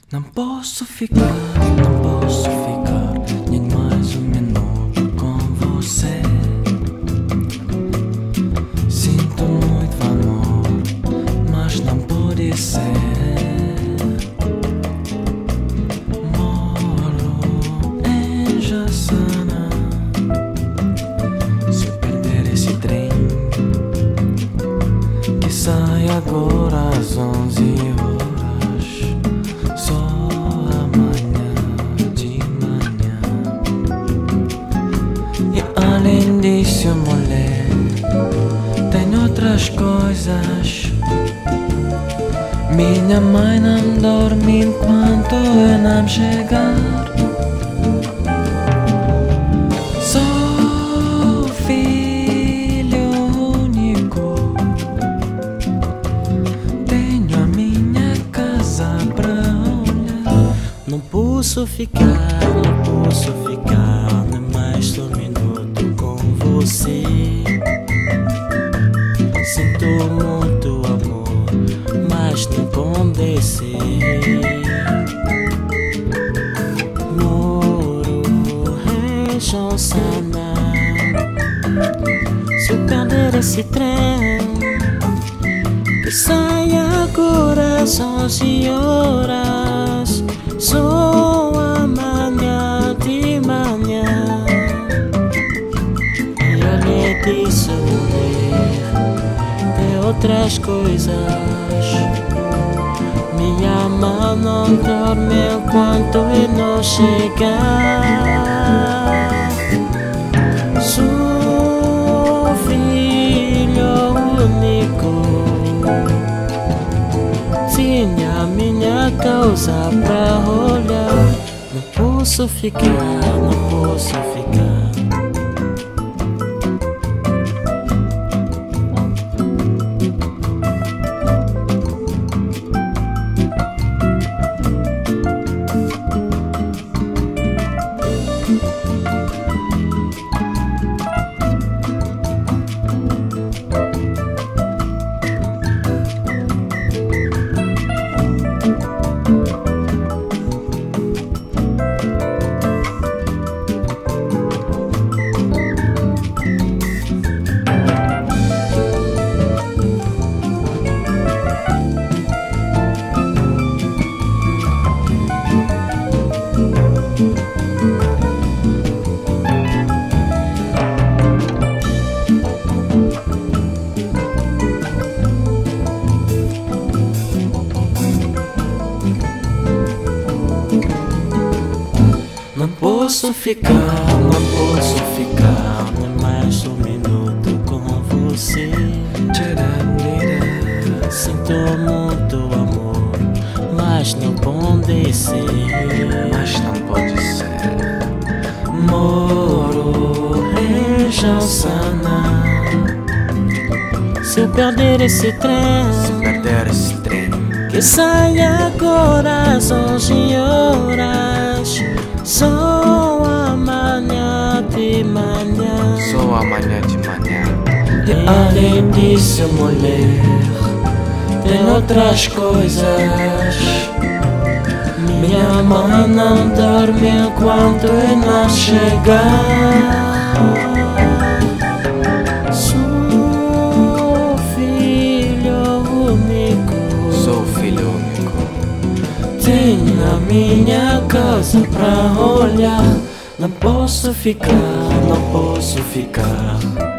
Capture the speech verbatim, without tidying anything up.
Não posso ficar, não posso ficar nem mais um minuto com você. Sinto muito amor, mas não pode ser. Moro em Jaçanã. Se eu perder esse trem que sai agora às onze horas, além disso, mulher, tem outras coisas. Minha mãe não dorme enquanto eu não chegar. Sou filho único, tenho a minha casa pra olhar. Não posso ficar, não posso ficar nem mais um minuto com você. Sinto muito amor, mas não pode ser. Moro em Jaçanã. Se eu perder esse trem que sai agora às onze horas, só amanhã de manhã. E além disso, mulher, tem outras coisas. Minha mãe não dorme enquanto eu não chegar. Sou filho único, tinha minha causa pra olhar. Não posso ficar, não posso ficar. Não posso ficar, não posso ficar nem mais um minuto com você. Sinto muito amor, mas não pode ser. Mas não pode ser. Moro em Jaçanã. Se eu perder esse trem, se perder esse trem que sai agora às onze horas, só amanhã de manhã. Só amanhã de manhã. E além disso, mulher, tem outras coisas. Minha mãe não dorme enquanto eu não chegar. Sou filho único, Sou filho único, tenho a minha casa pra olhar. não posso ficar, não posso ficar.